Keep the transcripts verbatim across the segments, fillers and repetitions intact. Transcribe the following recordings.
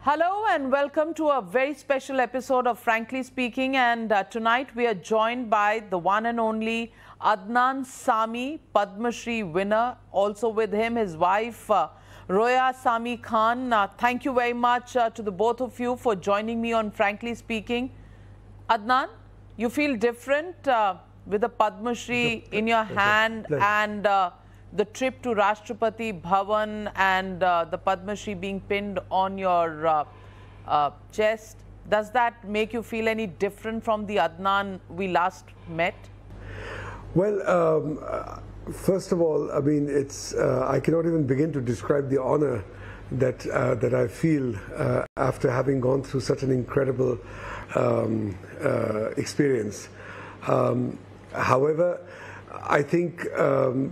Hello and welcome to a very special episode of Frankly Speaking, and uh, tonight we are joined by the one and only Adnan Sami, Padma Shri winner. Also with him his wife uh, Roya Sami Khan. Uh, thank you very much uh, to the both of you for joining me on Frankly Speaking. Adnan, you feel different uh, with the Padma Shri in your hand and uh, the trip to Rashtrapati Bhavan and uh, the Padma Shri being pinned on your uh, uh, chest. Does that make you feel any different from the Adnan we last met? Well, um, uh, first of all, I mean, it's uh, I cannot even begin to describe the honor that uh, that I feel uh, after having gone through such an incredible um, uh, experience. Um, however, I think um,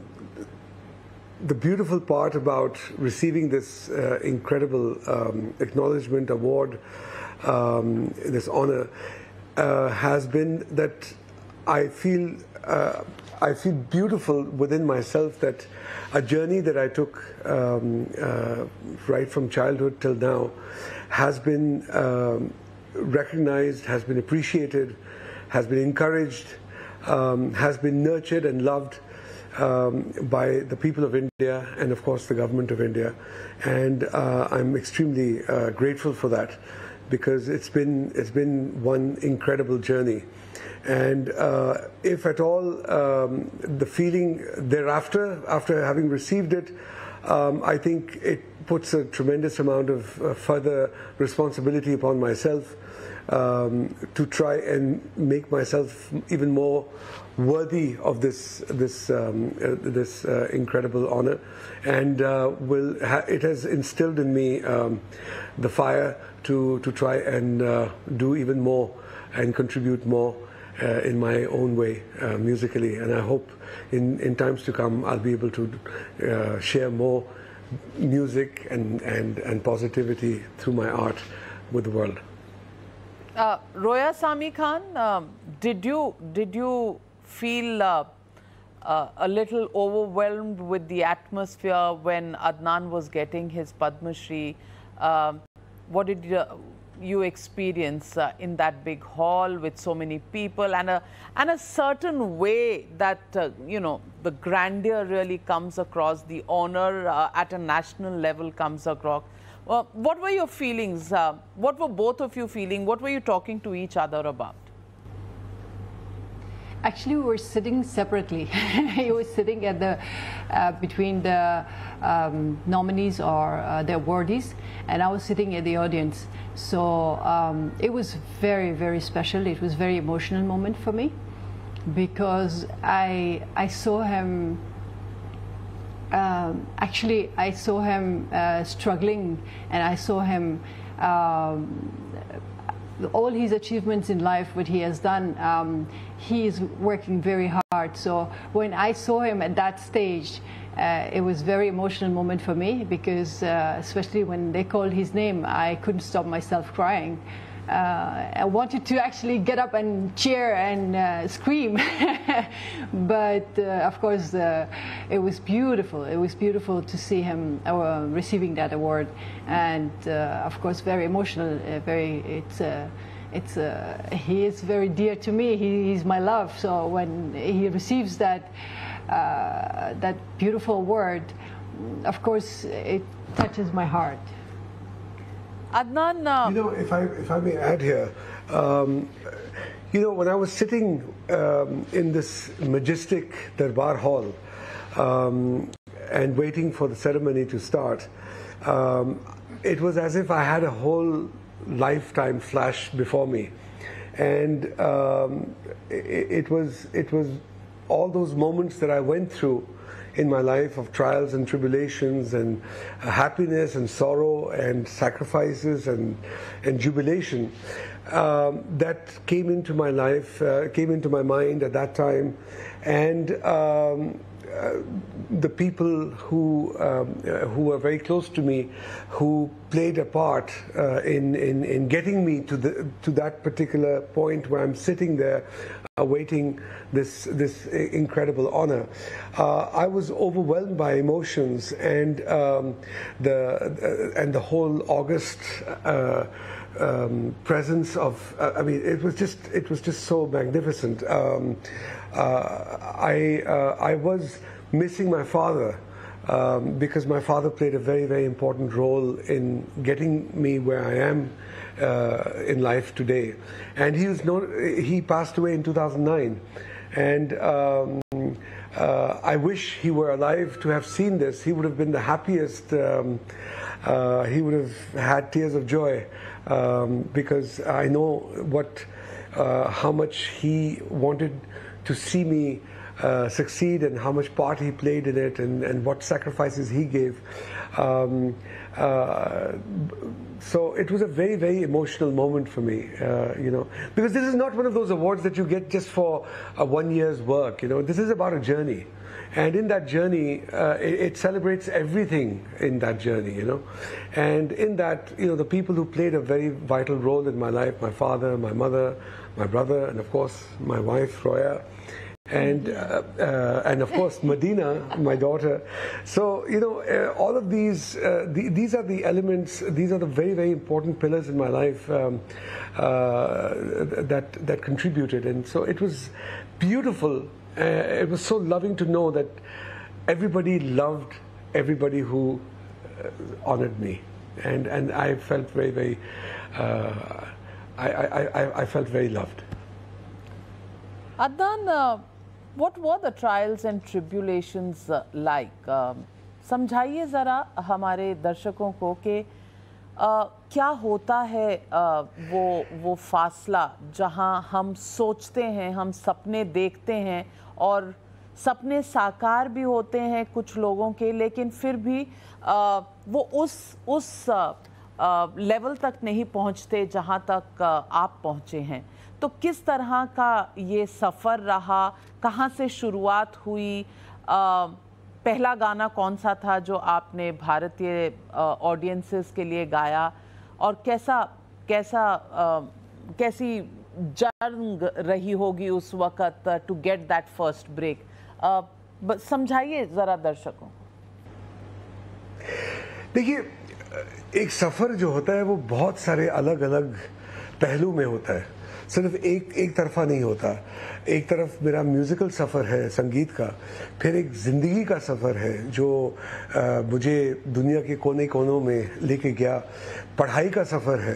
the beautiful part about receiving this uh, incredible um, acknowledgement, award, um, this honor, uh, has been that I feel uh, I feel beautiful within myself that a journey that I took um, uh, right from childhood till now has been um, recognized, has been appreciated, has been encouraged, um, has been nurtured and loved Um, by the people of India and of course the government of India, and uh, I'm extremely uh, grateful for that, because it's been it's been one incredible journey. And uh, if at all um, the feeling thereafter, after having received it, um, I think it puts a tremendous amount of uh, further responsibility upon myself um, to try and make myself even more worthy of this this um, uh, this uh, incredible honor, and uh, will ha it has instilled in me um, the fire to to try and uh, do even more and contribute more uh, in my own way uh, musically. And I hope in in times to come I'll be able to uh, share more music and and and positivity through my art with the world. Uh, Roya Sami Khan, um, did you did you feel uh, uh, a little overwhelmed with the atmosphere when Adnan was getting his Padma Shri? Uh, what did you, you experience uh, in that big hall with so many people, and a and a certain way that uh, you know, the grandeur really comes across, the honor uh, at a national level comes across? Uh, what were your feelings? Uh, what were both of you feeling? What were you talking to each other about? Actually, we were sitting separately. He was sitting at the uh, between the um, nominees or uh, the awardees, and I was sitting at the audience. So um, it was very, very special. It was a very emotional moment for me, because I I saw him. Um, actually, I saw him uh, struggling, and I saw him. Um, all his achievements in life, what he has done, um, he is working very hard. So when I saw him at that stage, uh, it was a very emotional moment for me, because uh, especially when they called his name, I couldn't stop myself crying. Uh, I wanted to actually get up and cheer and uh, scream, but uh, of course uh, it was beautiful. It was beautiful to see him uh, receiving that award, and uh, of course very emotional. Uh, very, it's uh, it's uh, he is very dear to me. He, he's my love. So when he receives that uh, that beautiful award, of course it touches my heart. Adnan, uh, you know, if I if I may add here, um, you know, when I was sitting um, in this majestic Darbar hall um, and waiting for the ceremony to start, um, it was as if I had a whole lifetime flash before me, and um, it, it was it was all those moments that I went through in my life of trials and tribulations and uh, happiness and sorrow and sacrifices and and jubilation um, that came into my life, uh, came into my mind at that time, and um, uh, the people who um, uh, who were very close to me, who played a part uh, in, in in getting me to the to that particular point where I'm sitting there, awaiting this this incredible honor. Uh, I was overwhelmed by emotions, and um, the uh, and the whole August uh, um, presence of. Uh, I mean, it was just it was just so magnificent. Um, uh, I uh, I was missing my father. Um, because my father played a very, very important role in getting me where I am uh, in life today. And he was known, he passed away in two thousand nine. And um, uh, I wish he were alive to have seen this. He would have been the happiest. Um, uh, he would have had tears of joy um, because I know what, uh, how much he wanted to see me Uh, succeed, and how much part he played in it, and, and what sacrifices he gave. Um, uh, so it was a very, very emotional moment for me, uh, you know, because this is not one of those awards that you get just for a one year's work. You know, this is about a journey, and in that journey, uh, it, it celebrates everything in that journey, you know, and in that, you know, the people who played a very vital role in my life, my father, my mother, my brother, and of course my wife Roya. And uh, uh, and of course Medina, my daughter. So you know, uh, all of these uh, the, these are the elements. These are the very, very important pillars in my life um, uh, that that contributed. And so it was beautiful. Uh, it was so loving to know that everybody loved everybody who uh, honored me, and and I felt very, very. Uh, I, I, I I felt very loved. Adnan, uh, what were the trials and tribulations uh, like? Uh, समझाइए ज़रा हमारे दर्शकों को कि uh, क्या होता है uh, वो वो फासला जहां हम सोचते हैं, हम सपने देखते हैं और सपने साकार भी होते हैं कुछ लोगों के, लेकिन फिर भी uh, वो उस उस लेवल uh, तक नहीं पहुंचते जहां तक uh, आप पहुंचे हैं. तो किस तरह का ये सफ़र रहा, कहाँ से शुरुआत हुई, आ, पहला गाना कौन सा था जो आपने भारतीय ऑडियंसेस के लिए गाया, और कैसा कैसा आ, कैसी जंग रही होगी उस वक़्त to get that first break? समझाइए ज़रा दर्शकों. देखिए, एक सफ़र जो होता है वो बहुत सारे अलग अलग पहलू में होता है, सिर्फ एक एक तरफा नहीं होता. एक तरफ मेरा म्यूज़िकल सफ़र है संगीत का, फिर एक ज़िंदगी का सफ़र है जो आ, मुझे दुनिया के कोने कोनों में लेके गया. पढ़ाई का सफ़र है,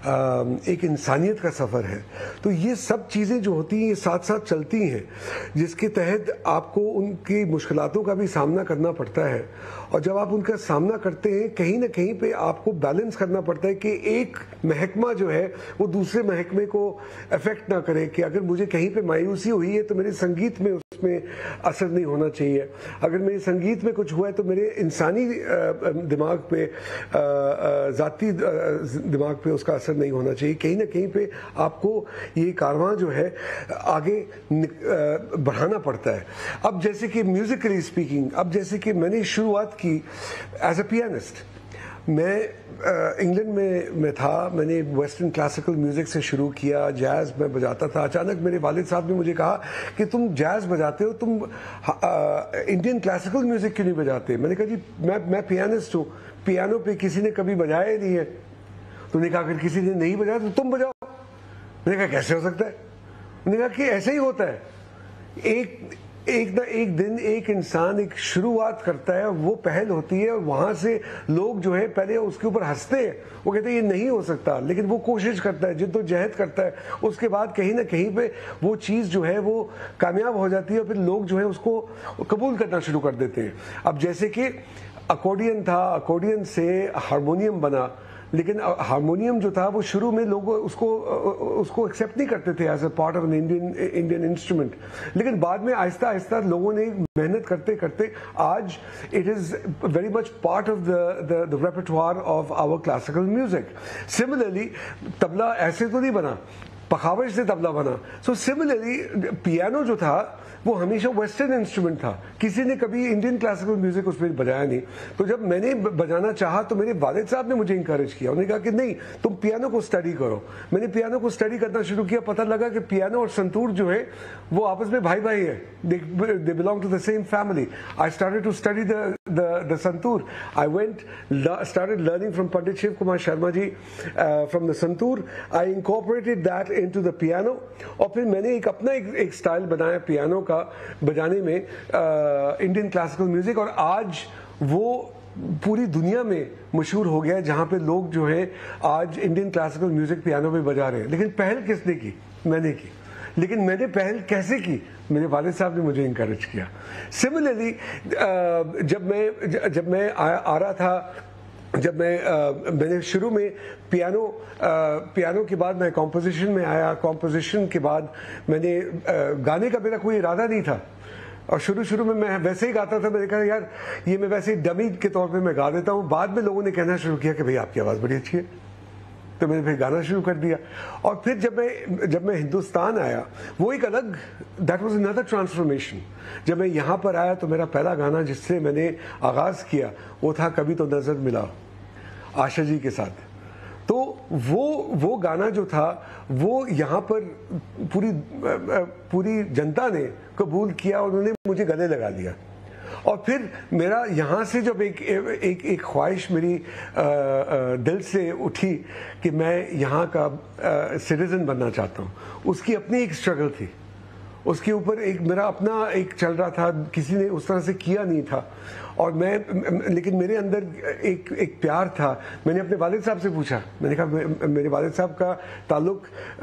आ, एक इंसानियत का सफ़र है. तो ये सब चीज़ें जो होती हैं ये साथ साथ चलती हैं, जिसके तहत आपको उनकी मुश्किलातों का भी सामना करना पड़ता है. और जब आप उनका सामना करते हैं, कहीं ना कहीं पे आपको बैलेंस करना पड़ता है कि एक महकमा जो है वो दूसरे महकमे को अफेक्ट ना करे. कि अगर मुझे कहीं पे मायूसी हुई है तो मेरे संगीत में उसमें असर नहीं होना चाहिए. अगर मेरे संगीत में कुछ हुआ है तो मेरे इंसानी दिमाग पे, ज़ाती दिमाग पे उसका असर नहीं होना चाहिए. कहीं ना कहीं पे आपको ये कारवां जो है आगे बढ़ाना पड़ता है. अब जैसे कि म्यूज़िकली स्पीकिंग, अब जैसे कि मैंने शुरुआत की एज अ पियानिस्ट. मैं इंग्लैंड में मैं था, मैंने वेस्टर्न क्लासिकल म्यूज़िक से शुरू किया, जैज़ मैं बजाता था. अचानक मेरे वालिद साहब ने मुझे कहा कि तुम जैज़ बजाते हो, तुम इंडियन क्लासिकल म्यूज़िक क्यों नहीं बजाते? मैंने कहा जी मैं मैं पियानिस्ट हूँ, पियानो पे किसी ने कभी बजाया ही नहीं है. तो उन्होंने कहा अगर किसी ने नहीं बजाया तो तुम बजाओ. मैंने कहा कैसे हो सकता है? उन्होंने कहा कि ऐसे ही होता है. एक एक ना एक दिन एक इंसान एक शुरुआत करता है, वो पहल होती है, और वहाँ से लोग जो है पहले उसके ऊपर हंसते हैं. वो कहते हैं ये नहीं हो सकता, लेकिन वो कोशिश करता है, जिद्दोजहद करता है. उसके बाद कहीं ना कहीं पे वो चीज़ जो है वो कामयाब हो जाती है, और फिर लोग जो है उसको कबूल करना शुरू कर देते हैं. अब जैसे कि अकॉर्डियन था, अकॉर्डियन से हारमोनियम बना, लेकिन हारमोनियम जो था वो शुरू में लोग उसको उसको एक्सेप्ट नहीं करते थे as a part of an Indian Indian instrument. लेकिन बाद में आहिस्ता आहिस्ता लोगों ने मेहनत करते करते आज it is very much part of the the रेpertoire of our classical music. Similarly tabla ऐसे तो नहीं बना, पखावज से तबला बना। सो सिमिलरली पियानो जो था वो हमेशा वेस्टर्न इंस्ट्रूमेंट था, किसी ने कभी इंडियन क्लासिकल म्यूजिक उसमें बजाया नहीं। तो जब मैंने बजाना चाहा तो मेरे वालिद साहब ने मुझे इंकरेज किया, उन्होंने कहा कि नहीं तुम पियानो को स्टडी करो। मैंने पियानो को स्टडी करना शुरू किया, पता लगा कि पियानो और संतूर जो है वो आपस में भाई भाई है, they belong to the same family. I started to study the the santoor. I went started learning from Pandit Shiv Kumar Sharma ji from the santoor. I incorporated that into the piano, और फिर मैंने एक अपना एक, एक स्टाइल बनाया पियानो का बजाने में, इंडियन क्लासिकल म्यूजिक। और आज वो पूरी दुनिया में मशहूर हो गया है, जहां पे लोग जो है आज इंडियन क्लासिकल म्यूजिक पियानो पे बजा रहे हैं। लेकिन पहल किसने की? मैंने की। लेकिन मैंने पहल कैसे की? मेरे वालिद साहब ने मुझे इंकरेज किया। सिमिलरली जब मैं जब मैं आ, आ रहा था, जब मैं आ, मैंने शुरू में पियानो आ, पियानो के बाद मैं कॉम्पोजिशन में आया। कॉम्पोजिशन के बाद मैंने आ, गाने का मेरा कोई इरादा नहीं था, और शुरू शुरू में मैं वैसे ही गाता था। मैंने कहा यार ये मैं वैसे ही डमी के तौर पे मैं गा देता हूँ। बाद में लोगों ने कहना शुरू किया कि भाई आपकी आवाज़ बड़ी अच्छी है, तो मैंने फिर गाना शुरू कर दिया। और फिर जब मैं जब मैं हिंदुस्तान आया, वो एक अलग, दैट वाज अनदर ट्रांसफॉर्मेशन। जब मैं यहाँ पर आया तो मेरा पहला गाना जिससे मैंने आगाज़ किया वो था कभी तो नज़र मिला, आशा जी के साथ। तो वो वो गाना जो था वो यहाँ पर पूरी पूरी जनता ने कबूल किया और उन्होंने मुझे गले लगा लिया। और फिर मेरा यहाँ से जब एक एक एक ख्वाहिश मेरी आ, आ, दिल से उठी कि मैं यहाँ का सिटीजन बनना चाहता हूँ, उसकी अपनी एक स्ट्रगल थी, उसके ऊपर एक मेरा अपना एक चल रहा था, किसी ने उस तरह से किया नहीं था। और मैं, लेकिन मेरे अंदर एक एक प्यार था। मैंने अपने वालिद साहब से पूछा, मैंने कहा मेरे वालिद साहब का ताल्लुक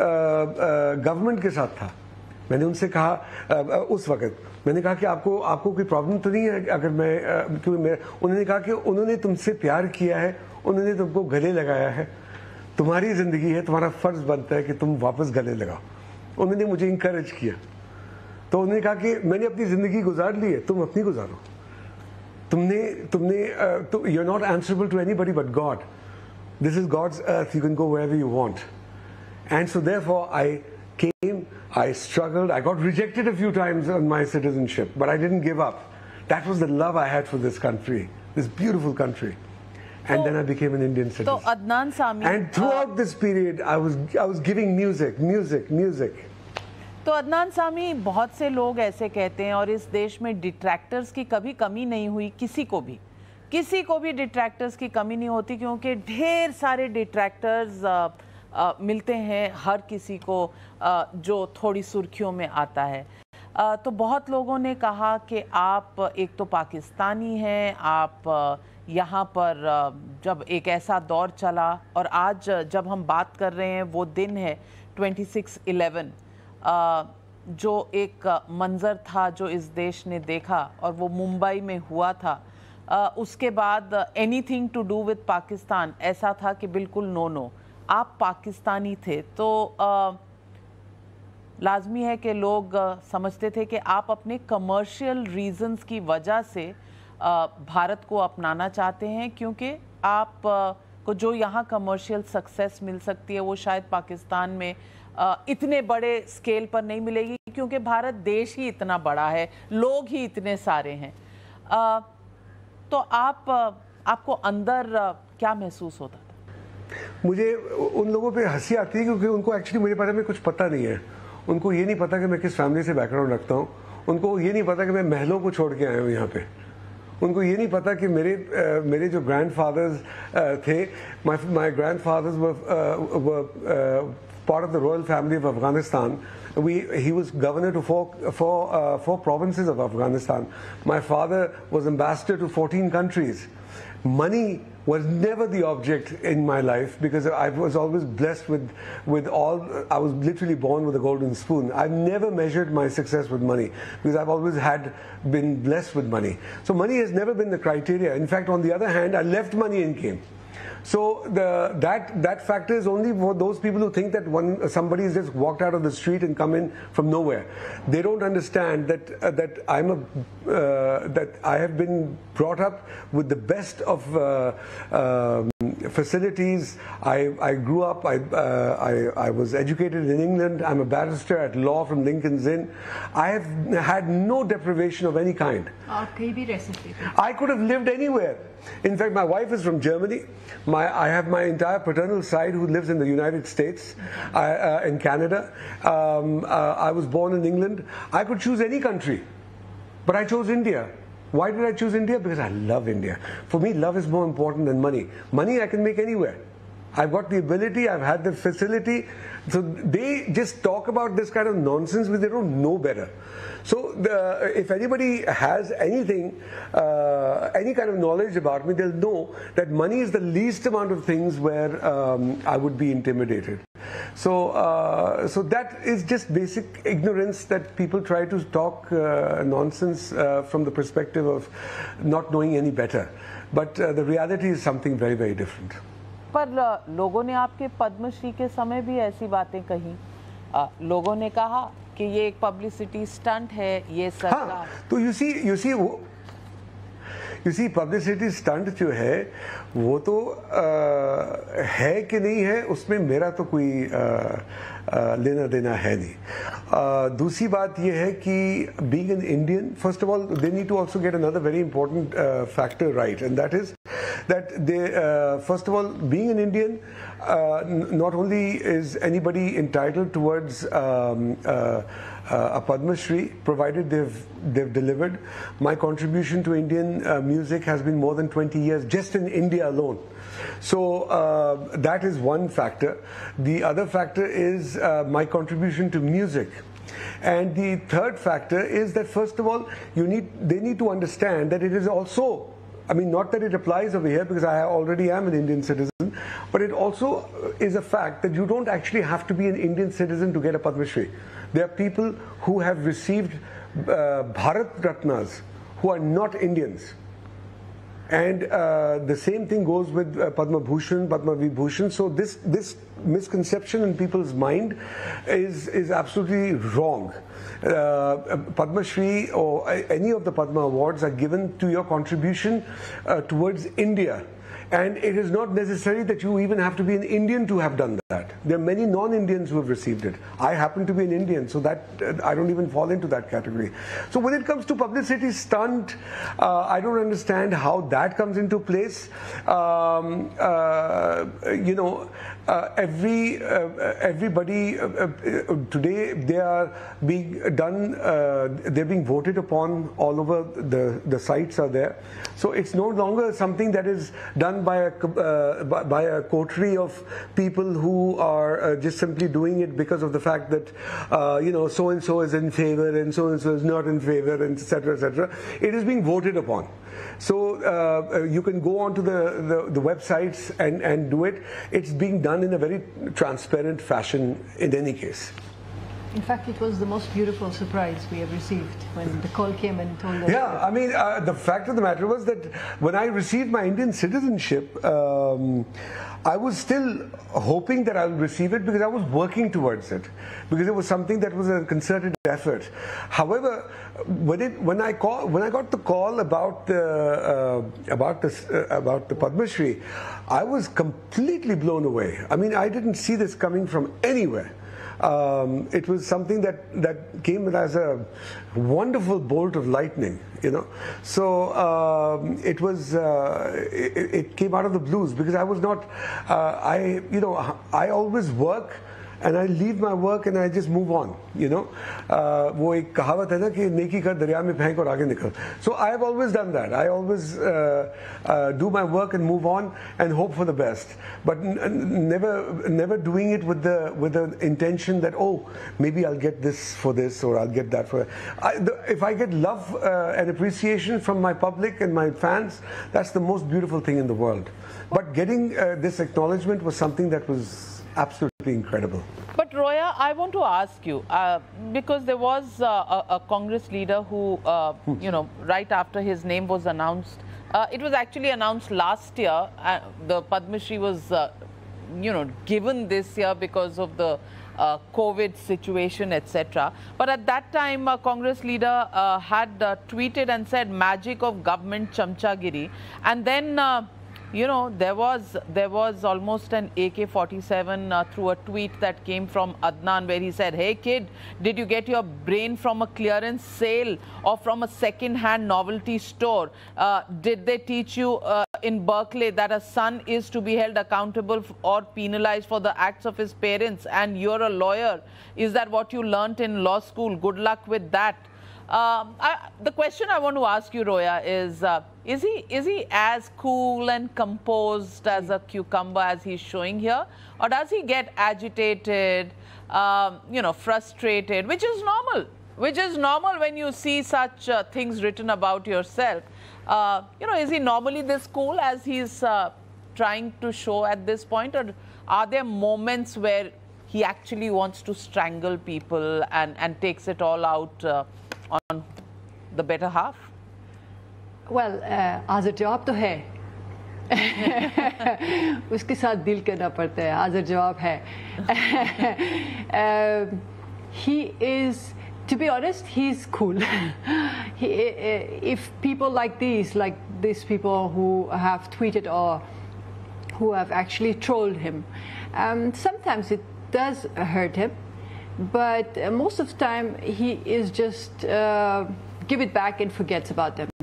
गवर्नमेंट के साथ था। मैंने उनसे कहा आ, उस वक़्त मैंने कहा कि आपको आपको कोई प्रॉब्लम तो नहीं है अगर मैं, क्योंकि मैं, उन्होंने कहा कि उन्होंने तुमसे प्यार किया है, उन्होंने तुमको गले लगाया है, तुम्हारी ज़िंदगी है, तुम्हारा फ़र्ज़ बनता है कि तुम वापस गले लगाओ। उन्होंने मुझे इंकरेज किया। तो उन्होंने कहा कि मैंने अपनी ज़िंदगी गुजार ली है, तुम अपनी गुजारो। तुमने तुमने तो you are not answerable to anybody but God. This is God's earth, you can go wherever you want. And so therefore I came, I struggled, I got rejected a few times on my citizenship, but I didn't give up. That was the love I had for this country, this beautiful country. And so, then I became an Indian citizen. So Adnan Sami, and throughout uh, this period, I was I was giving music, music, music. तो अदनान सामी, बहुत से लोग ऐसे कहते हैं, और इस देश में डिट्रैक्टर्स की कभी कमी नहीं हुई, किसी को भी किसी को भी डिट्रैक्टर्स की कमी नहीं होती, क्योंकि ढेर सारे डिट्रैक्टर्स Uh, मिलते हैं हर किसी को uh, जो थोड़ी सुर्खियों में आता है। uh, तो बहुत लोगों ने कहा कि आप एक तो पाकिस्तानी हैं, आप uh, यहाँ पर uh, जब एक ऐसा दौर चला, और आज uh, जब हम बात कर रहे हैं वो दिन है छब्बीस इलेवन, uh, जो एक uh, मंज़र था जो इस देश ने देखा, और वो मुंबई में हुआ था। uh, उसके बाद anything to do with Pakistan ऐसा था कि बिल्कुल नो नो। आप पाकिस्तानी थे, तो आ, लाजमी है कि लोग आ, समझते थे कि आप अपने कमर्शियल रीजंस की वजह से आ, भारत को अपनाना चाहते हैं, क्योंकि आप आ, को जो यहाँ कमर्शियल सक्सेस मिल सकती है वो शायद पाकिस्तान में आ, इतने बड़े स्केल पर नहीं मिलेगी, क्योंकि भारत देश ही इतना बड़ा है, लोग ही इतने सारे हैं। आ, तो आप आ, आपको अंदर आ, क्या महसूस होता? मुझे उन लोगों पे हंसी आती है क्योंकि उनको एक्चुअली मेरे बारे में कुछ पता नहीं है। उनको ये नहीं पता कि मैं किस फैमिली से बैकग्राउंड रखता हूँ। उनको ये नहीं पता कि मैं महलों को छोड़ के आया हूँ यहाँ पे। उनको ये नहीं पता कि मेरे uh, मेरे जो ग्रैंडफादर्स uh, थे, my my grandfathers were part of the royal family of Afghanistan. We, he was governor to four, four, uh, four provinces of Afghanistan. My father was ambassador to fourteen countries. Money was never the object in my life because I was always blessed with, with all, I was literally born with a golden spoon. I've never measured my success with money because I've always had been blessed with money. So money has never been the criteria. In fact, on the other hand, I left money and came. So the, that, that factor is only for those people who think that one, somebody has just walked out of the street and come in from nowhere. They don't understand that, uh, that, I'm a, uh, that I have been brought up with the best of uh, um, facilities. I, I grew up, I, uh, I, I was educated in England. I'm a barrister at law from Lincoln's Inn. I have had no deprivation of any kind. I could have lived anywhere. In fact, my wife is from Germany. My, I have my entire paternal side who lives in the United States, I, uh, in Canada. Um, uh, I was born in England. I could choose any country, but I chose India. Why did I choose India? Because I love India. For me, love is more important than money. Money I can make anywhere. I've got the ability, I've had the facility. So they just talk about this kind of nonsense because they don't know better. So the, if anybody has anything, uh, any kind of knowledge about me, they'll know that money is the least amount of things where um, I would be intimidated. So, uh, so that is just basic ignorance that people try to talk uh, nonsense uh, from the perspective of not knowing any better. But uh, the reality is something very, very different. पर लोगों ने आपके पद्मश्री के समय भी ऐसी बातें कही. लोगों ने कहा कि ये एक पब्लिसिटी स्टंट है, ये सरकार. हाँ, तो you see, you see, you see, publicity stunt जो है वो तो आ, है कि नहीं है उसमें मेरा तो कोई आ, आ, लेना देना है नहीं. आ, दूसरी बात ये है कि being an Indian, first of all, they need to also get another very important uh, factor right, and that is that they, uh, first of all, being an Indian, uh, not only is anybody entitled towards um, uh, uh, a Padma Shri, provided they've they've delivered. My contribution to Indian uh, music has been more than twenty years, just in India alone. So uh, that is one factor. The other factor is uh, my contribution to music. And the third factor is that, first of all, you need they need to understand that it is also, I mean, not that it applies over here because I already am an Indian citizen, but it also is a fact that you don't actually have to be an Indian citizen to get a Padma Shri. There are people who have received uh, Bharat Ratnas who are not Indians. And uh, the same thing goes with uh, Padma Bhushan, Padma Vibhushan. So this this misconception in people's mind is is absolutely wrong. Uh, Padma Shri or any of the Padma awards are given to your contribution uh, towards India. And it is not necessary that you even have to be an Indian to have done that. There are many non-Indians who have received it. I happen to be an Indian, so that uh, I don't even fall into that category. So when it comes to publicity stunt, uh, I don't understand how that comes into place. Um, uh, you know, uh, every uh, everybody uh, uh, today they are being done. Uh, they're being voted upon all over. The the sites are there, so it's no longer something that is done by a uh, by, by a coterie of people who are uh, just simply doing it because of the fact that uh, you know so and so is in favor and so and so is not in favor, and et cetera, et cetera. It is being voted upon. So uh, you can go onto the, the, the websites and, and do it. It's being done in a very transparent fashion in any case. In fact, it was the most beautiful surprise we have received when the call came and told us. Yeah, I mean, uh, the fact of the matter was that when I received my Indian citizenship, um, I was still hoping that I would receive it because I was working towards it, because it was something that was a concerted effort. However, when it when I call when I got the call about the uh, about this uh, about the Padma Shri, I was completely blown away. I mean, I didn't see this coming from anywhere. Um, it was something that, that came as a wonderful bolt of lightning, you know. So um, it was uh, it, it came out of the blues because I was not uh, I you know I always work and I leave my work and I just move on, you know. Uh, वो एक कहावत है ना कि नेकी कर दरिया में फेंक और आगे निकल. So I have always done that. I always uh, uh, do my work and move on and hope for the best, but n never never doing it with the with the intention that, oh, maybe I'll get this for this or I'll get that for. I, the, if I get love uh, and appreciation from my public and my fans, that's the most beautiful thing in the world. But getting uh, this acknowledgement was something that was absolutely incredible. But Roya, I want to ask you, uh, because there was uh, a, a Congress leader who, uh, you know, right after his name was announced, Uh, it was actually announced last year. Uh, the Padma Shri was, uh, you know, given this year because of the uh, COVID situation, et cetera. But at that time, uh, Congress leader uh, had uh, tweeted and said, "Magic of government chamchagiri," and then. Uh, You know, there was there was almost an A K forty-seven uh, through a tweet that came from Adnan, where he said, "Hey kid, did you get your brain from a clearance sale or from a second-hand novelty store? Uh, did they teach you uh, in Berkeley that a son is to be held accountable or penalized for the acts of his parents, and you're a lawyer? Is that what you learnt in law school? Good luck with that." Um, I, the question I want to ask you, Roya, is uh, is he is he as cool and composed as a cucumber as he's showing here, or does he get agitated, um, you know, frustrated, which is normal, which is normal when you see such uh, things written about yourself? Uh, you know, is he normally this cool as he's uh, trying to show at this point, or are there moments where he actually wants to strangle people and and takes it all out Uh, on the better half? Well, uh, आज जवाब तो है उसके साथ deal करना पड़ता है. आज जवाब है. uh, he is, to be honest, he's cool. he, uh, if people like these, like these people who have tweeted or who have actually trolled him, um, sometimes it does hurt him. But uh, most of the time he is just uh, give it back and forgets about them.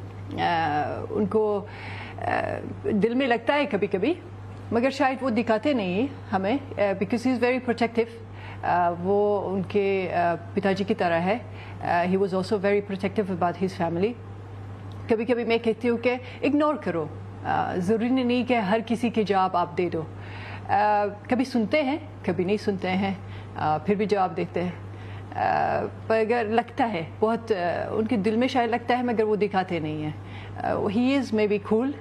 uh, उनको uh, दिल में लगता है कभी कभी, मगर शायद वो दिखाते नहीं हमें, uh, because he is very protective. uh, वो उनके uh, पिताजी की तरह है. uh, he was also very protective about his family. कभी कभी मैं कहती हूँ कि इग्नोर करो, uh, ज़रूरी नहीं कि हर किसी की जवाब आप दे दो. uh, कभी सुनते हैं, कभी नहीं सुनते हैं, Uh, फिर भी जवाब देते हैं. uh, पर अगर लगता है बहुत, uh, उनके दिल में शायद लगता है मगर वो दिखाते नहीं हैं. He is maybe cool,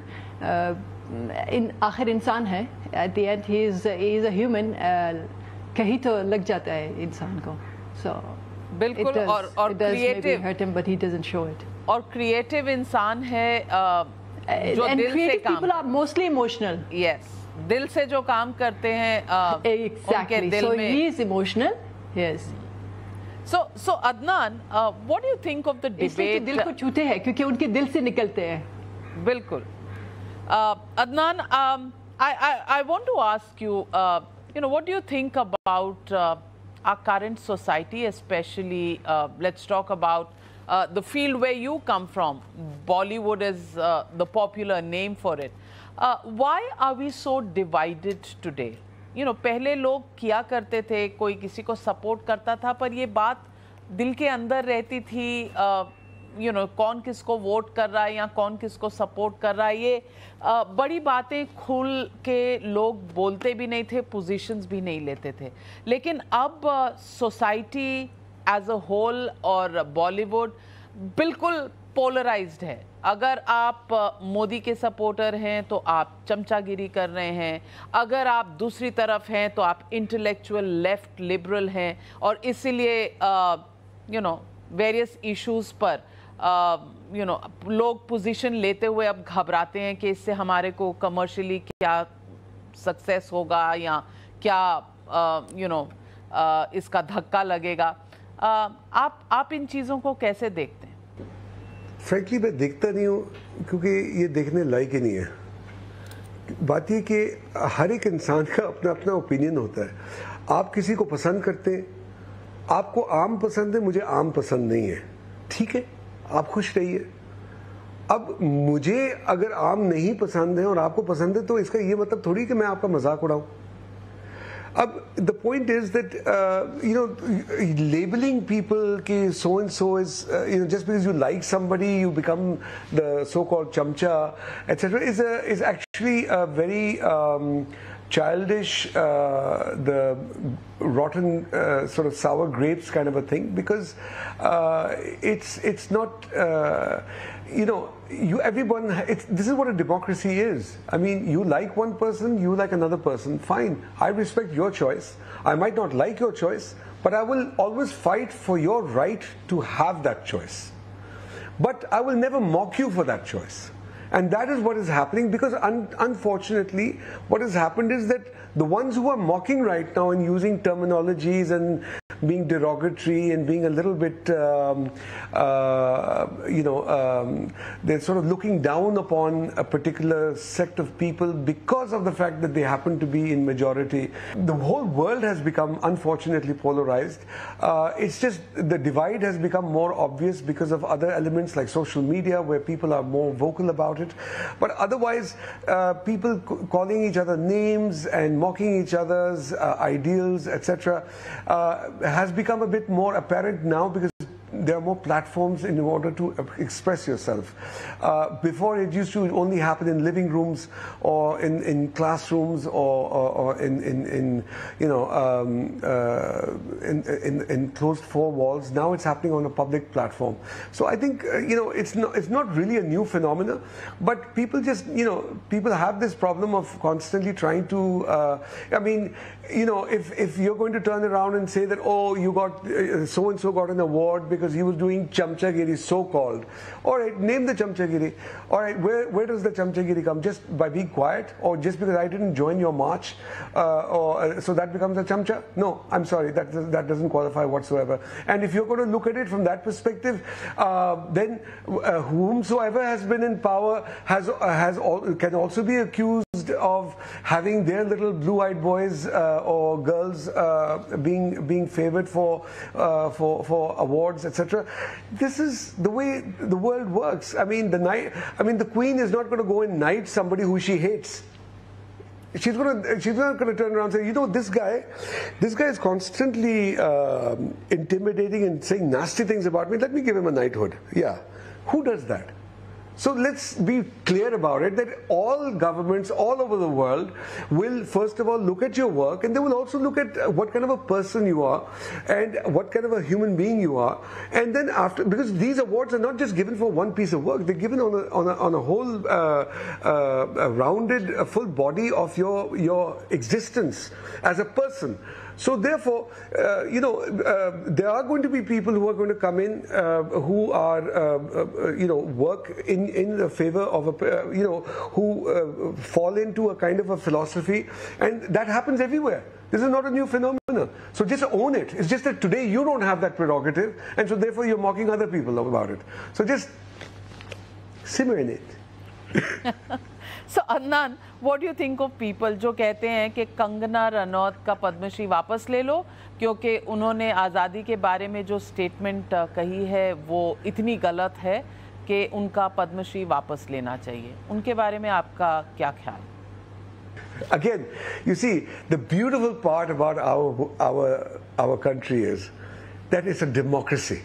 इन आखिर इंसान है. At the end he is he is a human. कहीं तो लग जाता है इंसान को. सो बिल्कुल. does, और और creative hurt him, but he doesn't show it. और क्रिएटिव इंसान है uh, जो and दिल से काम. people are mostly emotional. Yes. दिल से जो काम करते हैं uh, exactly. उनके दिल so में. he is emotional. Yes. So so Adnan, uh, what do you think of the debate? इसलिए दिल को छूते हैं क्योंकि उनके दिल से निकलते हैं. बिल्कुल. uh, Adnan, um, I, I I want to ask you, uh, you know, what do you think about uh, our current society, especially uh, let's talk about uh, the field where you come from. Bollywood is uh, the popular name for it. Uh, why are we so divided today? You know, पहले लोग किया करते थे, कोई किसी को support करता था, पर ये बात दिल के अंदर रहती थी. यू नो, कौन किसको वोट कर रहा है या कौन किसको सपोर्ट कर रहा है, ये uh, बड़ी बातें खुल के लोग बोलते भी नहीं थे, पोजीशंस भी नहीं लेते थे. लेकिन अब सोसाइटी एज अ होल और बॉलीवुड बिल्कुल पोलराइज्ड है. अगर आप मोदी के सपोर्टर हैं तो आप चमचागिरी कर रहे हैं, अगर आप दूसरी तरफ हैं तो आप इंटेलेक्चुअल लेफ्ट लिबरल हैं, और इसीलिए यू नो वेरियस इश्यूज़ पर यू नो लोग पोजीशन लेते हुए अब घबराते हैं कि इससे हमारे को कमर्शियली क्या सक्सेस होगा या क्या यू नो इसका धक्का लगेगा. uh, आप आप इन चीज़ों को कैसे देखते हैं? फ्रैंकली मैं देखता नहीं हूँ, क्योंकि ये देखने लायक ही नहीं है. बात ये कि हर एक इंसान का अपना अपना ओपिनियन होता है. आप किसी को पसंद करते हैं, आपको आम पसंद है, मुझे आम पसंद नहीं है, ठीक है, आप खुश रहिए. अब मुझे अगर आम नहीं पसंद है और आपको पसंद है तो इसका ये मतलब थोड़ी कि मैं आपका मजाक उड़ाऊं. अब the point is that uh, you know labeling people कि so and so is uh, you know just because you like somebody you become the so-called chamcha et cetera is a is actually a very um, childish, uh, the rotten uh, sort of sour grapes kind of a thing, because uh, it's it's not uh, you know you everyone it's, this is what a democracy is. I mean, you like one person, you like another person, fine, I respect your choice. I might not like your choice, but I will always fight for your right to have that choice. But I will never mock you for that choice. And that is what is happening, because un unfortunately what has happened is that the ones who are mocking right now and using terminologies and being derogatory and being a little bit, um, uh, you know, um, they're sort of looking down upon a particular sect of people because of the fact that they happen to be in majority. The whole world has become, unfortunately, polarized. Uh, it's just the divide has become more obvious because of other elements like social media, where people are more vocal about it. But otherwise, uh, people calling each other names and mocking each other's uh, ideals, et cetera, uh, has become a bit more apparent now, because there are more platforms in order to express yourself. Uh, before, it used to only happen in living rooms or in, in classrooms or, or, or in, in, in, you know, um, uh, in, in, in closed four walls. Now it's happening on a public platform. So I think, uh, you know, it's not, it's not really a new phenomenon, but people just, you know, people have this problem of constantly trying to, uh, I mean, you know, if, if you're going to turn around and say that, oh, you got, uh, so-and-so got an award because he was doing chamchagiri, so-called. All right, name the chamchagiri. All right, where, where does the chamchagiri come? Just by being quiet, or just because I didn't join your march, uh, or uh, so that becomes a chamcha? No, I'm sorry, that, that doesn't qualify whatsoever. And if you're going to look at it from that perspective, uh, then uh, whomsoever has been in power has, uh, has all, can also be accused of having their little blue-eyed boys uh, or girls uh, being being favored for uh, for for awards, et cetera. This is the way the world works. I mean, the night. I mean, the Queen is not going to go and knight somebody who she hates. She's going to. She's not going to turn around and say, you know, this guy, this guy is constantly uh, intimidating and saying nasty things about me. Let me give him a knighthood. Yeah, who does that? So let's be clear about it, that all governments all over the world will first of all look at your work, and they will also look at what kind of a person you are and what kind of a human being you are. And then after, because these awards are not just given for one piece of work, they're given on a, on a, on a whole uh, uh, a rounded, a full body of your, your existence as a person. So therefore, uh, you know, uh, there are going to be people who are going to come in uh, who are, uh, uh, you know, work in, in the favor of, a, uh, you know, who uh, fall into a kind of a philosophy, and that happens everywhere. This is not a new phenomenon. So just own it. It's just that today you don't have that prerogative, and so therefore you're mocking other people about it. So just simmer in it. So Adnan, what do you think of people जो कहते हैं कि कंगना रनौत का पद्मश्री वापस ले लो, क्योंकि उन्होंने आज़ादी के बारे में जो स्टेटमेंट कही है वो इतनी गलत है कि उनका पद्मश्री वापस लेना चाहिए? उनके बारे में आपका क्या ख्याल? Again, you see, the beautiful part about our our our country is that it's a democracy.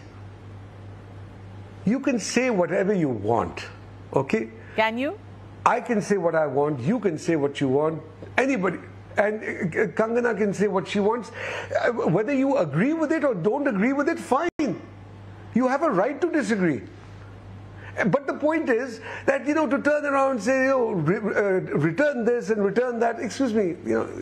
You can say whatever you want, okay? Can you? I can say what I want, you can say what you want, anybody, and Kangana can say what she wants. Whether you agree with it or don't agree with it, fine. You have a right to disagree. But the point is that, you know, to turn around and say, you know, re uh, return this and return that, excuse me, you know,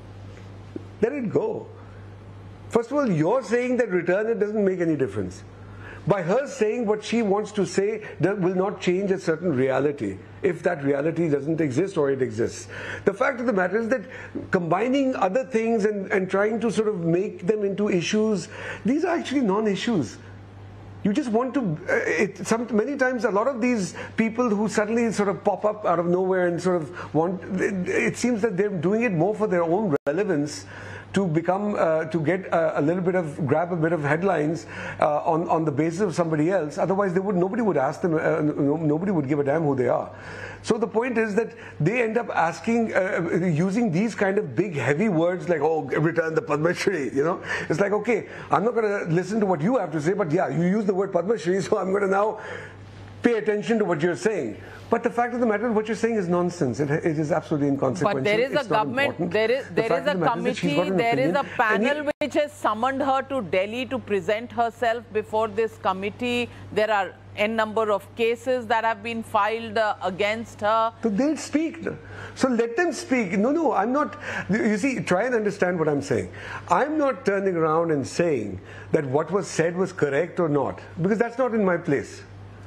let it go. First of all, you're saying that return it doesn't make any difference. By her saying what she wants to say, that will not change a certain reality, if that reality doesn't exist or it exists. The fact of the matter is that combining other things and, and trying to sort of make them into issues, these are actually non-issues. You just want to, uh, it, some, many times a lot of these people who suddenly sort of pop up out of nowhere and sort of want, it, it seems that they're doing it more for their own relevance, to become, uh, to get a, a little bit of, grab a bit of headlines uh, on, on the basis of somebody else. Otherwise, they would, nobody would ask them, uh, nobody would give a damn who they are. So the point is that they end up asking, uh, using these kind of big, heavy words like, oh, return the Padma Shri, you know. It's like, okay, I'm not going to listen to what you have to say, but yeah, you use the word Padma Shri, so I'm going to now pay attention to what you're saying. But the fact of the matter, what you're saying is nonsense. It, it is absolutely inconsequential. But there is it's a government, there is, there is a committee, there is a panel he, which has summoned her to Delhi to present herself before this committee. There are n number of cases that have been filed uh, against her. So they'll speak. So let them speak. No, no, I'm not. You see, try and understand what I'm saying. I'm not turning around and saying that what was said was correct or not, because that's not in my place.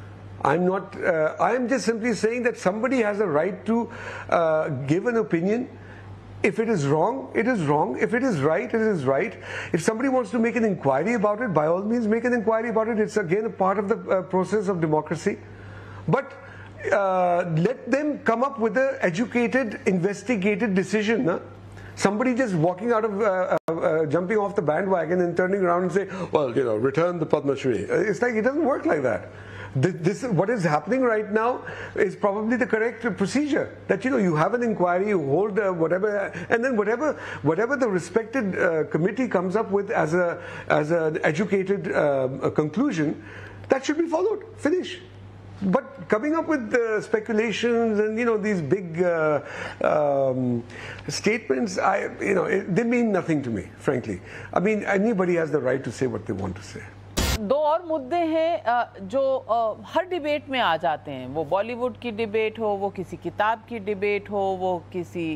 I'm not, uh, I'm just simply saying that somebody has a right to uh, give an opinion. If it is wrong, it is wrong. If it is right, it is right. If somebody wants to make an inquiry about it, by all means make an inquiry about it. It's again a part of the uh, process of democracy. But uh, let them come up with an educated, investigated decision. Huh? Somebody just walking out of, uh, uh, uh, jumping off the bandwagon and turning around and say, well, you know, return the Padma Shri. It's like, it doesn't work like that. This, what is happening right now is probably the correct procedure. That, you know, you have an inquiry, you hold uh, whatever, and then whatever, whatever the respected uh, committee comes up with as a as an educated uh, a conclusion, that should be followed. Finish. But coming up with uh, speculations and, you know, these big uh, um, statements, I, you know, it, they mean nothing to me, frankly. I mean, anybody has the right to say what they want to say. दो और मुद्दे हैं जो हर debate में आ जाते हैं, वो बॉलीवुड की डिबेट हो, वो किसी किताब की डिबेट हो, वो किसी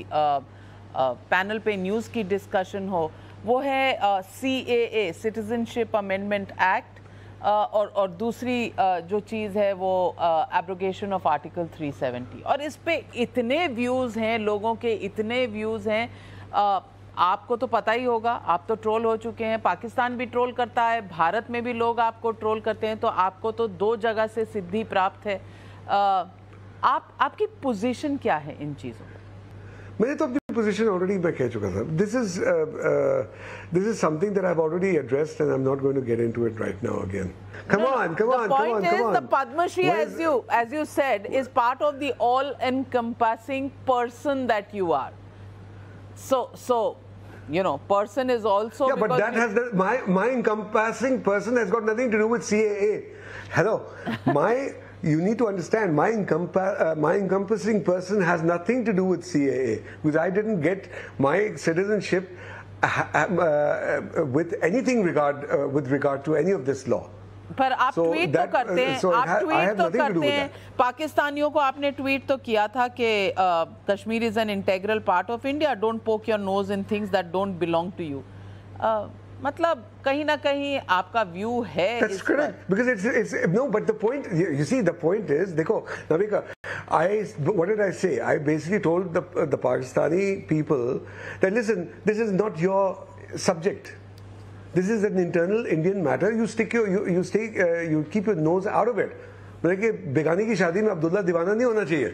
पैनल पे न्यूज़ की डिस्कशन हो, वो है C A A citizenship amendment act और और दूसरी जो चीज़ है वो abrogation of article three seventy. और इस पे इतने व्यूज़ हैं, लोगों के इतने व्यूज़ हैं, आपको तो पता ही होगा, आप तो ट्रोल हो चुके हैं, पाकिस्तान भी ट्रोल करता है, भारत में भी लोग आपको ट्रोल करते हैं, तो आपको तो दो जगह से सिद्धि प्राप्त है. आ, आप आपकी पोजीशन क्या है इन चीज़ों में? मैंने तो अपनी पोजीशन ऑलरेडी मैं कह चुका था. This is this is something that I have already addressed and I am not going to get into it right now again. Come no, on, come the on, point come on, come is on. The Padma Shri, as you as you said, is part of the all-encompassing person that you are. So so. You know, person is also. Yeah, but that has the, my my encompassing person has got nothing to do with C A A. Hello, my you need to understand my encompa uh, my encompassing person has nothing to do with C A A because I didn't get my citizenship uh, uh, with anything regard uh, with regard to any of this law. पर आप so tweet तो करते हैं, so आप tweet तो करते हैं. पाकिस्तानियों को आपने ट्वीट तो किया था कि Kashmir is an integral part of India, don't poke your nose in things that don't belong to you. मतलब कहीं ना कहीं आपका व्यू है. That's correct because it's it's no, but the point you, you see the point is, देखो Navika, I what did I say? I basically told the uh, the Pakistani people that listen, this is not your subject. This is an internal Indian matter. You stick your, you you stay, uh, you keep your nose out of it. मतलब कि बेगानी की शादी में अब्दुल्ला दीवाना नहीं होना चाहिए.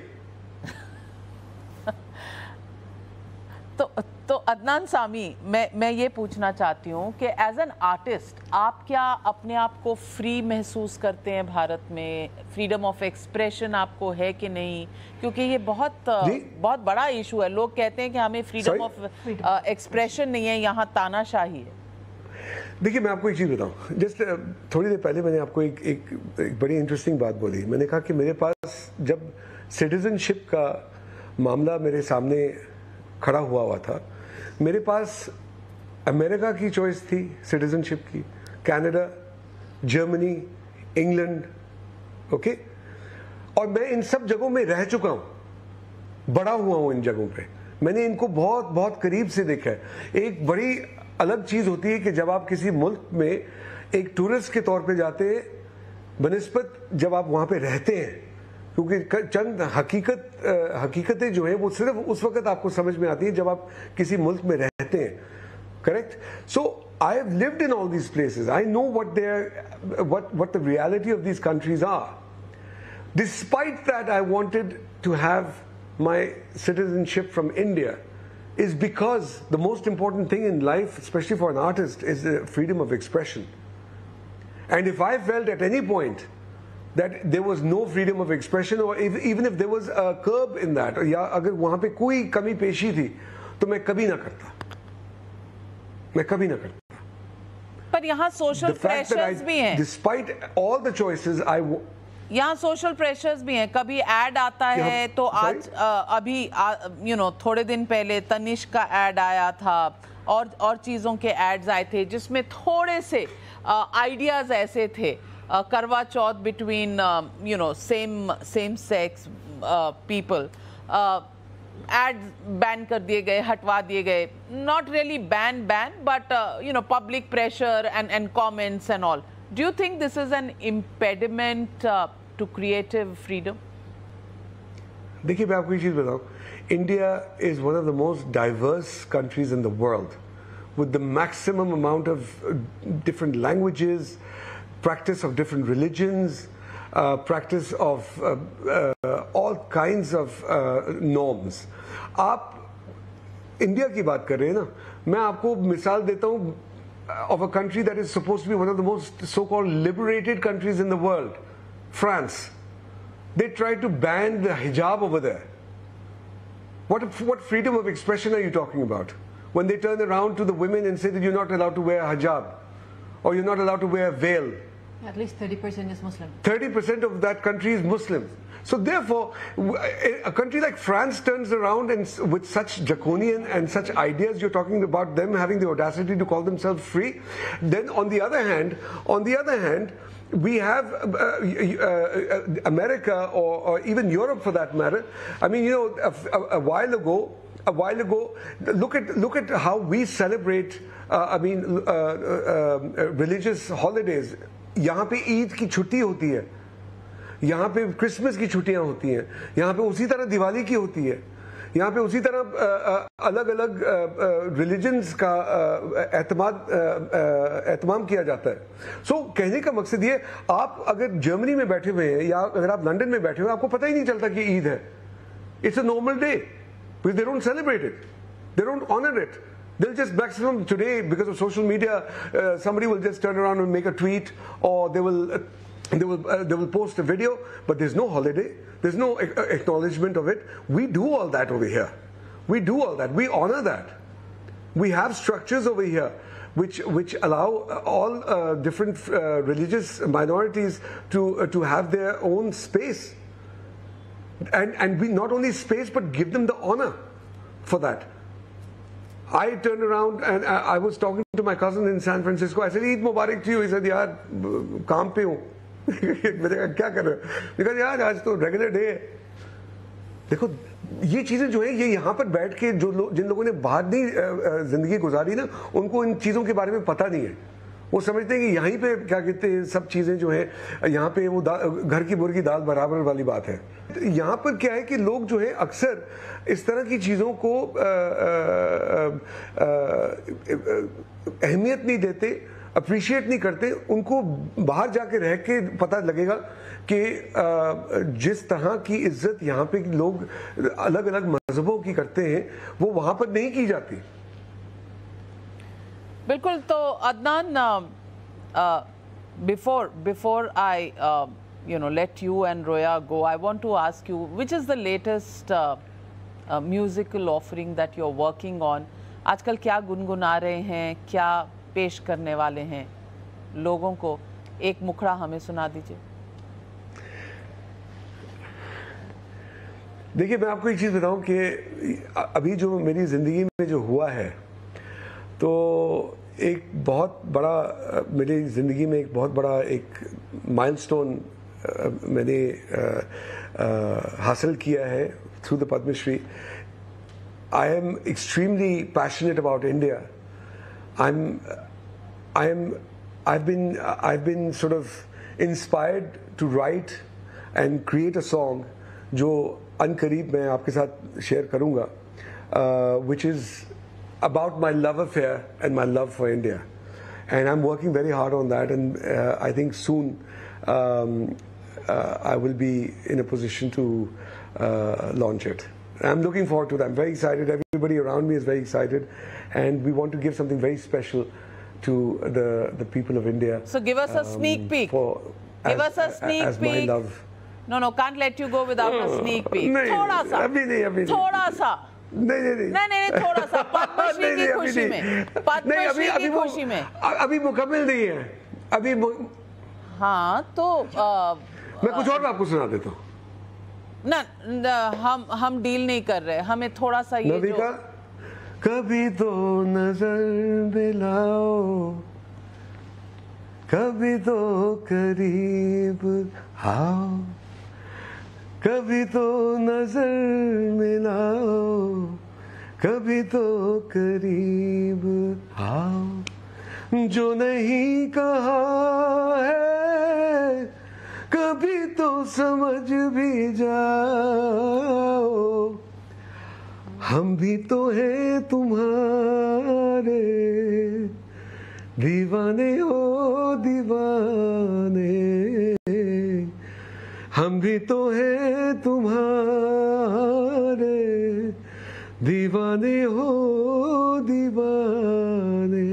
तो तो अदनान सामी, मैं मैं ये पूछना चाहती हूँ कि एज एन आर्टिस्ट आप क्या अपने आप को फ्री महसूस करते हैं भारत में? फ्रीडम ऑफ एक्सप्रेशन आपको है कि नहीं? क्योंकि ये बहुत बहुत बड़ा इशू है. लोग कहते हैं कि हमें फ्रीडम ऑफ एक्सप्रेशन नहीं है, यहाँ तानाशाही है. देखिए, मैं आपको एक चीज़ बताऊं. जस्ट थोड़ी देर पहले मैंने आपको एक, एक, एक बड़ी इंटरेस्टिंग बात बोली. मैंने कहा कि मेरे पास जब सिटीजनशिप का मामला मेरे सामने खड़ा हुआ हुआ था, मेरे पास अमेरिका की चॉइस थी सिटीजनशिप की, कनाडा, जर्मनी, इंग्लैंड, ओके, और मैं इन सब जगहों में रह चुका हूं, बड़ा हुआ हूं इन जगहों पे. मैंने इनको बहुत बहुत करीब से देखा है. एक बड़ी अलग चीज होती है कि जब आप किसी मुल्क में एक टूरिस्ट के तौर पे जाते हैं बनिस्बत जब आप वहां पे रहते हैं, क्योंकि चंद हकीकत हकीकतें जो हैं वो सिर्फ उस वक्त आपको समझ में आती है जब आप किसी मुल्क में रहते हैं. Correct? So I have lived in all these places. I know what there what what the reality of these countries are. Despite that I wanted to have my citizenship from India is because the most important thing in life, especially for an artist, is the freedom of expression. And if I felt at any point that there was no freedom of expression, or if, even if there was a curb in that, या अगर वहाँ पे कोई कमी पेशी थी, तो मैं कभी ना करता. मैं कभी ना करता. पर यहाँ social pressures भी हैं. Despite all the choices, I यहाँ सोशल प्रेशर्स भी हैं. कभी ऐड आता है तो आज आ, अभी यू नो थोड़े दिन पहले तनिष्क का ऐड आया था और और चीज़ों के एड्स आए थे जिसमें थोड़े से आइडियाज़ ऐसे थे. Karva Chauth between you know same same sex people, ads ban कर दिए गए, हटवा दिए गए. Not really ban ban but you know public pressure and and comments and all. Do you think this is an impediment uh, to creative freedom? देखिए मैं आपको एक चीज़ बताऊँ, India is one of the most diverse countries in the world, with the maximum amount of different languages, practice of different religions, uh, practice of uh, uh, all kinds of uh, norms. आप India की बात कर रहे हैं ना, मैं आपको मिसाल देता हूँ of a country that is supposed to be one of the most so-called liberated countries in the world, France. They tried to ban the hijab over there. What, what freedom of expression are you talking about? When they turn around to the women and say that you're not allowed to wear a hijab, or you're not allowed to wear a veil. At least thirty percent is Muslim. thirty percent of that country is Muslim. So therefore, a country like France turns around and with such draconian and such ideas, you're talking about them having the audacity to call themselves free. Then on the other hand, on the other hand, we have uh, uh, America or, or even Europe for that matter. I mean, you know, a, a, a while ago, a while ago, look at look at how we celebrate. Uh, I mean, uh, uh, uh, religious holidays. यहाँ पे ईद की छुट्टी होती है, यहाँ पे Christmas की छुट्टियाँ होती हैं, यहाँ पे उसी तरह दिवाली की होती है, यहाँ पे उसी तरह अलग अलग रिलीजन्स का एतमाद एहतमाम किया जाता है. सो so, कहने का मकसद ये, आप अगर जर्मनी में बैठे हुए हैं या अगर आप लंदन में बैठे हुए हैं, आपको पता ही नहीं चलता कि ईद है. It's a normal day because they don't celebrate it, they don't honour it. They'll just maximum today because of social media. Uh, somebody will just turn around and make a tweet, or they will uh, they will uh, they will post a video. But there's no holiday. There's no uh, acknowledgement of it. We do all that over here. We do all that. We honor that. We have structures over here which which allow all uh, different uh, religious minorities to uh, to have their own space. And and we not only space but give them the honor for that. I turned around and I was talking to my cousin in San Francisco. I said, Eid Mubarak to you. He said, यार काम पे हूँ. मैंने कहा क्या कर रहे हो? मैंने कहा यार आज तो रेगुलर डे है. देखो ये चीजें जो है ये यहाँ पर बैठ के जो लोग जिन लोगों ने बाहर नहीं जिंदगी गुजारी ना, उनको इन चीजों के बारे में पता नहीं है. वो समझते हैं कि यहीं पे क्या कहते हैं सब चीज़ें जो है यहाँ पे वो घर की मुर्गी दाल बराबर वाली बात है. यहाँ पर क्या है कि लोग जो है अक्सर इस तरह की चीज़ों को अहमियत नहीं देते, अप्रिशिएट नहीं करते. उनको बाहर जाके रह के पता लगेगा कि जिस तरह की इज्जत यहाँ पे लोग अलग अलग मजहबों की करते हैं वो वहाँ पर नहीं की जाती. बिल्कुल. तो Adnan, before before I you know let you and Roya go, I want to ask you, which is the latest uh, uh, musical offering that you're working on? आजकल क्या गुनगुना रहे हैं, क्या पेश करने वाले हैं लोगों को? एक मुखड़ा हमें सुना दीजिए. देखिए मैं आपको एक चीज़ बताऊं कि अभी जो मेरी ज़िंदगी में जो हुआ है, तो एक बहुत बड़ा मेरी ज़िंदगी में एक बहुत बड़ा एक माइलस्टोन मैंने हासिल किया है through the Padmashri. I am extremely passionate about India. I'm, I'm, I've been, I've been sort of inspired to write and create a song, जो अनकरीब मैं आपके साथ share करूँगा, uh, which is about my love affair and my love for India, and I'm working very hard on that, and uh, I think soon um, uh, I will be in a position to uh, launch it. I'm looking forward to that. I'm very excited. Everybody around me is very excited, and we want to give something very special to the the people of India. So give us a um, sneak peek. For, give as, us a sneak as peek. My love. No, no, can't let you go without a sneak peek. थोड़ा सा. अभी नहीं, अभी नहीं. थोड़ा सा. नहीं नहीं नहीं नहीं नहीं थोड़ा सा. पद्मश्री की खुशी में. पद्मश्री की खुशी में. अभी मुकम्मल नहीं है. अभी हाँ तो मैं कुछ और आपको सुना देता हूँ. ना, ना हम हम डील नहीं कर रहे, हमें थोड़ा सा ये जो कभी तो नजर मिलाओ, कभी तो करीब आओ, कभी तो नजर मिलाओ, कभी तो करीब आओ, जो नहीं कहा है कभी तो समझ भी जाओ, हम भी तो हैं तुम्हारे, दीवाने हो दीवाने, हम भी तो हैं तुम्हारे, दीवाने हो दीवाने.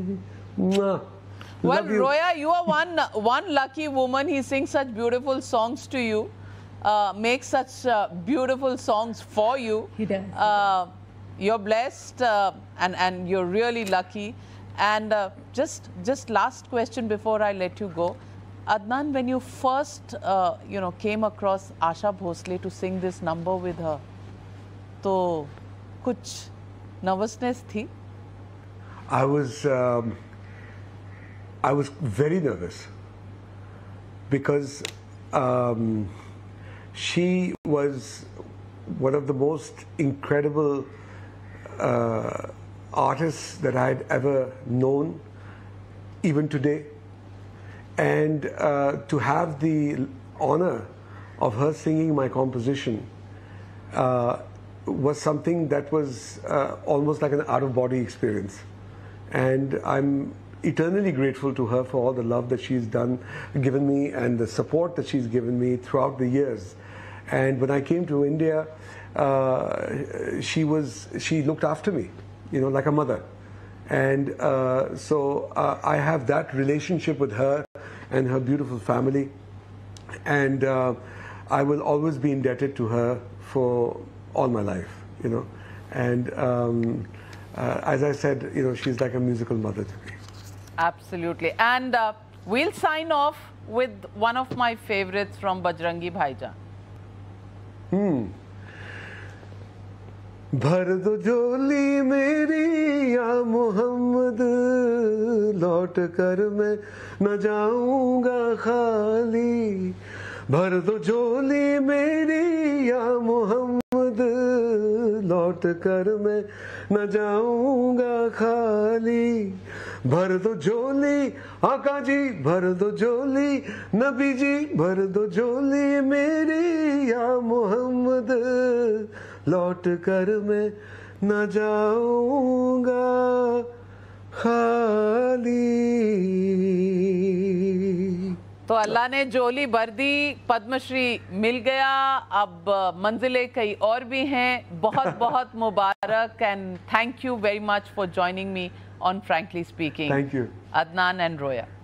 Well, Roya, you are one one lucky woman. He sings such beautiful songs to you, uh, makes such uh, beautiful songs for you. He does. Uh, you're blessed, uh, and and you're really lucky. And uh, just just last question before I let you go, Adnan, when you first uh, you know came across Asha Bhosle to sing this number with her, तो कुछ nervousness थी? I was um, I was very nervous because um, she was one of the most incredible uh, artists that I had ever known, even today. And uh, to have the honor of her singing my composition uh, was something that was uh, almost like an out-of-body experience. And I'm eternally grateful to her for all the love that she's done, given me, and the support that she's given me throughout the years. And when I came to India, uh, she was she looked after me, you know, like a mother. And uh, so uh, I have that relationship with her and her beautiful family, and uh, I will always be indebted to her for all my life, you know. And um, uh, as I said, you know, she's like a musical mother to me. Absolutely. And uh, we'll sign off with one of my favorites from Bajrangi Bhaijaan. Hmm. भर दो झोली मेरी या मोहम्मद, लौट कर मैं न जाऊंगा खाली. भर दो झोली मेरी या मोहम्मद, लौट कर मैं न जाऊंगा खाली. भर दो झोली आका जी, भर दो झोली नबी जी, भर दो झोली मेरी या मोहम्मद, लौट कर मैं न जाऊंगा खाली. तो अल्लाह ने झोली भर दी, पद्मश्री मिल गया, अब मंजिलें कई और भी हैं. बहुत बहुत मुबारक, and thank you very much for joining me on Frankly Speaking. Thank you. Adnan and Roya.